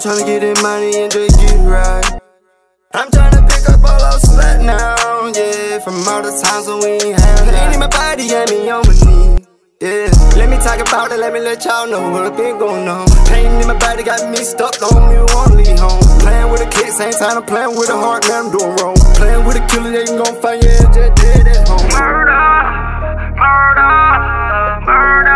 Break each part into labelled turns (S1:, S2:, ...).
S1: tryna get in money and just get right. I'm tryna pick up all those slack now, yeah. From all the times when we ain't had pain in my body, got me on my knee, yeah. Let me talk about it, let me let y'all know what been going on. Pain in my body got me stuck, don't even wanna leave home. Playing with a kid, same time I'm playing with a heart, man, I'm doing wrong. Playing with a killer, they ain't gon' find you, just dead at home. Murder, murder, murder,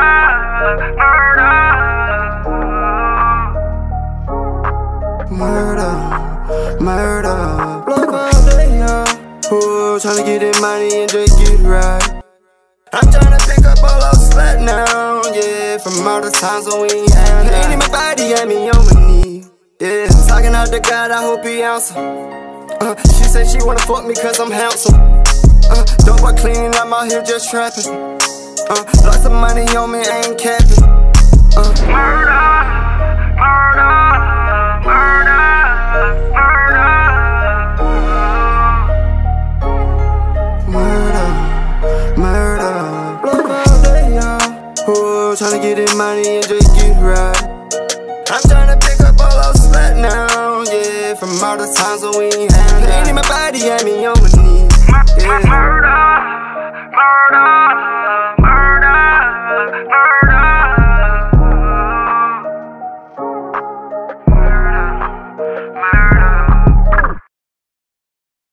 S1: murder, murder, murder. Block all day, oh, tryna get in money and just get right. I'm tryna pick up all those slack now, yeah. From all the times when we ain't had pain in my body, got me on my knee, yeah. Talking out to God, I hope he answer. She said she wanna fuck me cause I'm handsome. Dope boy cleaning, I'm out here just trapping. Lots of money on me, I ain't capping. Murder, murder, murder, murder, murder, murder. Block all day, oh, tryna get in money and just get right. I'm tryna pick up all those slack now, yeah. From all the times when we ain't had pain in my body, got me on my knee, yeah. Murder, murder.